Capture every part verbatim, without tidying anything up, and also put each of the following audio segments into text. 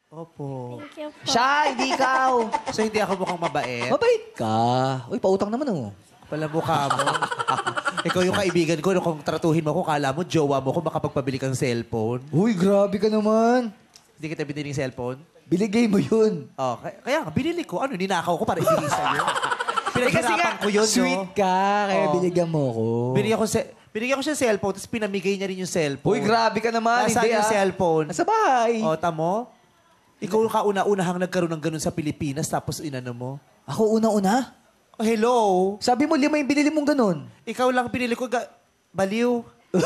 Opo. Thank you po. Siya, hindi ikaw. So, hindi ako mukhang mabait? Mabait ka. Uy, pautang naman oh. Pala mukha mo. Ikaw yung kaibigan ko. Kung tratuhin mo ako, kala mo, jowa mo ko, makapagpabili kang cellphone. Uy, grabe ka naman. Hindi kita binili ng cellphone? Biligay mo yun. Oh, kaya, kaya nga, binili ko. Ano, ninakaw ko para ibigay sa'yo. Pinaghirapan ko yun, sweet no? ka, kaya Oh. binigyan mo ko. Binigyan ko, se- binigyan ko siya ng cellphone, tapos pinamigay niya rin yung cellphone. Uy, grabe ka naman. Nasaan Hindi, yung ah. cellphone? Nasa bahay. O, tamo? Ikaw yung kauna-unahang nagkaroon ng ganun sa Pilipinas, tapos inano mo? Ako unang-una? Oh, hello? Sabi mo, lima yung binili mong ganun. Ikaw lang pinili ko. Ga- baliw.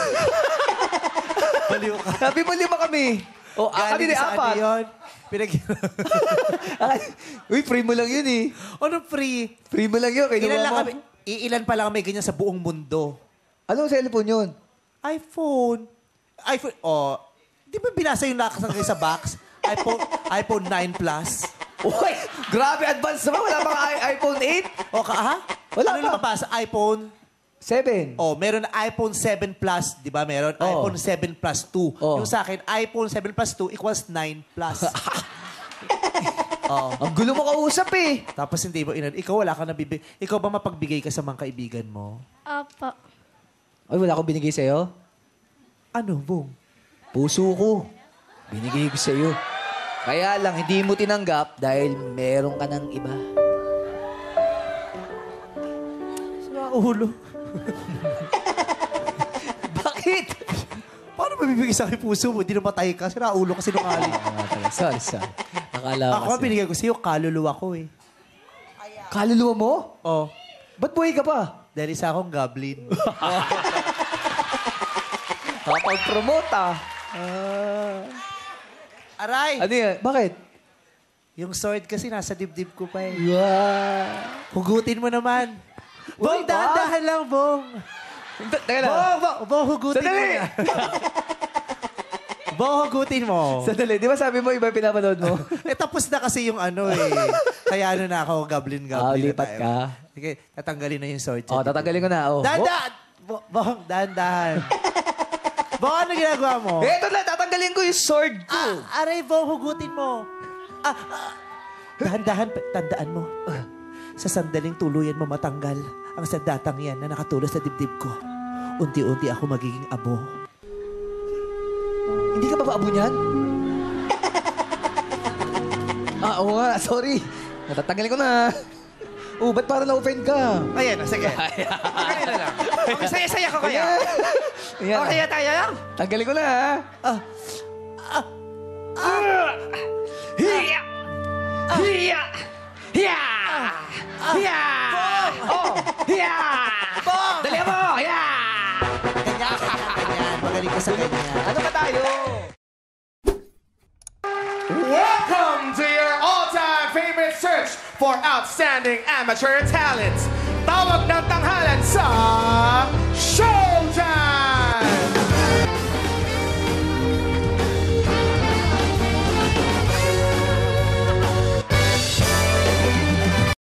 Baliw ka. Sabi mo, lima kami. O, ah, kami Galing ni sa apat. ano yun? Pinag- Uy, free mo lang yun eh. ano free? Free mo lang yun. Kay Ilan lang mo. kami? Iilan pa lang may ganyan sa buong mundo? Anong cellphone yun? iPhone. iPhone. Oh, di ba binasa yung nakasangay sa box? iPhone iPhone nine Plus. Uy, grabe advance naman. Wala bang i- iPhone eight? O ka, ha? Wala ano pa. lumabas? iPhone? seven. Oh, meron na iPhone seven Plus, di ba? Meron Oh. iPhone seven Plus two. Oh. Yung sa akin, iPhone seven Plus two equals nine Plus. oh. Ang gulo mo kausap eh. Tapos hindi mo inan. Ikaw wala ka nabibigay. Ikaw ba mapagbigay ka sa mga kaibigan mo? Opo. Ay, wala akong binigay sa'yo. Ano, Vhong? Puso ko. Binigay ko sa'yo. Kaya lang, hindi mo tinanggap dahil meron ka ng iba. Sa ulo. Bakit? Paano mabibigay sa akin puso mo? Hindi na matay ka. Sira ulo ka sinungaling. Ah, sorry, sorry. Nakala ko Ako kasi. binigay ko sa'yo, kaluluwa ko eh. Kaluluwa mo? Oh. Ba't buhay ka pa? Dahil isa akong goblin. Kapag-promote ah. Ah. Aray! Ano yan? Bakit? Yung sword kasi nasa dibdib ko pa eh. Wow. Hugutin mo naman. Bong, Wag ba? dahan-dahan lang, Bong. Teka lang. Bong, Bong, Bong, hugutin Sandali! mo na. Bong, hugutin mo. Sandali, di ba sabi mo iba yung pinapanood mo? Eh, tapos na kasi yung ano eh. Kaya ano na ako, goblin, goblin. Ah, na lipat tayo. ka. Sige, tatanggalin na yung sword. Oh, tatanggalin ko na. Oh. Dahan-dahan! Bo- Bong, dahan-dahan. Bong, ano ginagawa mo? Eh, ito na, tatanggalin ko yung sword ko. Ah, aray, Bong, hugutin mo. Ah, ah. Dahan-dahan, tandaan mo. Ah, sa sandaling tuluyan mo matanggal ang sandatang yan na nakatulog sa dibdib ko. Unti-unti ako magiging abo. Hindi ka ba ba abo niyan? ah, oo nga. Sorry. Natatanggalin ko na. Oh, ba't parang na-offend ka? Ayan, sige. Tanggalin na lang. Okay, saya-saya ka kaya. Ayan. Okay, tayo lang. Tanggalin ko na, ha? Ah. Ah. Ah. Hiya! Hiya! Hiya! Hiya! Oh! Hiya! Dali mo! Hiya! Ganyan, ganyan. Magaling ka sa ganyan. Ano ba tayo? Welcome to your all-time favorite search for outstanding amateur talent. Tawag ng tanghalan sa